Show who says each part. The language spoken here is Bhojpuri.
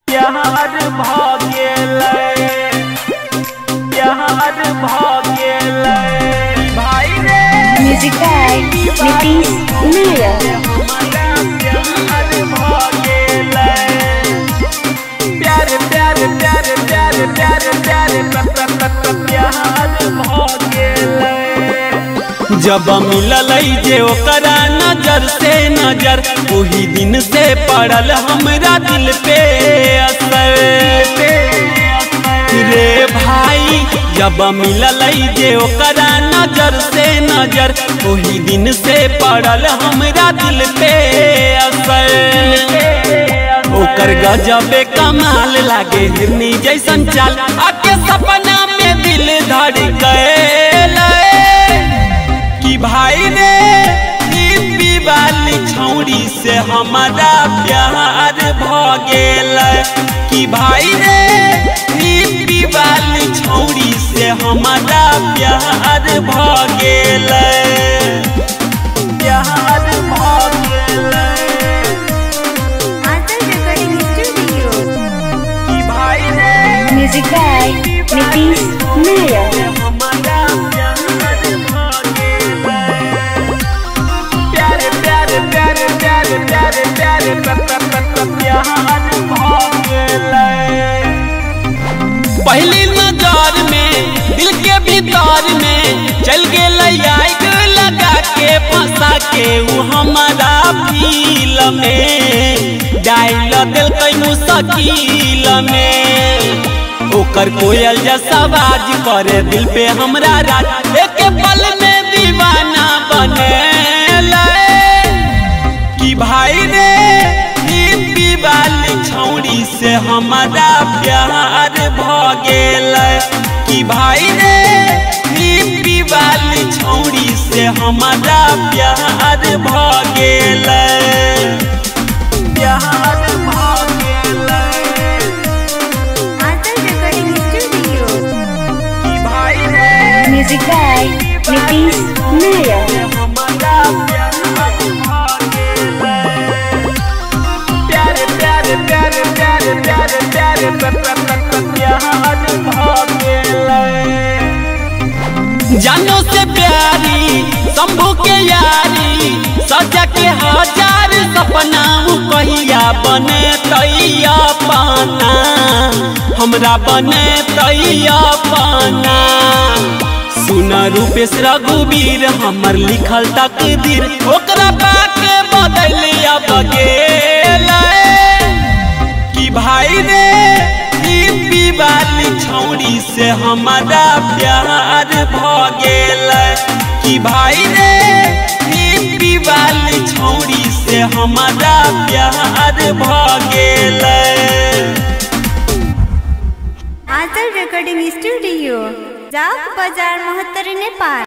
Speaker 1: प्यार भागेले प्यार भागेले भाई रे
Speaker 2: म्यूजिक बाय नीतीश नायर।
Speaker 1: प्यार भागेले प्यार प्यार प्यार प्यार प्यार प्यार प्यार भागेले जब मिलल जे ओकरा नजर से नजर वही दिन से पड़ल हमरा दिल पे असर रे भाई। जब मिलल जे ओकरा नजर से नजर वही दिन से पड़ल हमरा दिल पे असर। ओकर गजबे कमाल लागे हिरनी जैसन चाल आके सपना में दिल धड़कल कि भाई रे दीपी वाली छौड़ी से हमारा प्यार भागेले कि भाई रे दीपी वाली छौड़ी से हमारा प्यार भागेले प्यार भागेले कि भाई रे
Speaker 2: म्यूजिक बाय नीतीश नायर।
Speaker 1: पहली नजर में दिल के भीतर में चल गए आग लगा के फंसा के वो हमारा फील में डाल दिल कई मुश्किल में। ओकर कोयल जैसा आवाज करे दिल पे हमरा राज एक पल में दीवाना बने कि भाई रे दीपी वाली छौड़ी से हमारा प्यार भागेले कि भाई रे दीपी वाली छौड़ी से हमारा प्यार भागेले प्यार भागेले कि भाई रे
Speaker 2: म्यूजिक बाय नीतीश नायर।
Speaker 1: जानो से प्यारी शंभू के यारी सजा के हजार सपना कहिया बने तैया पाना हमरा बने तैया पाना। सुना रूपेश रघुवीर हमर लिखल तकदीर ओकरा बाके बदलिया बगेले कि भाई रे दीपी वाली छौड़ी से हमारा प्यार भागेले कि भाई रे दीपी वाली छौड़ी से हमारा प्यार भागेले।
Speaker 2: आंचल रिकॉर्डिंग स्टूडियो जाप बाजार 69 नेपाल।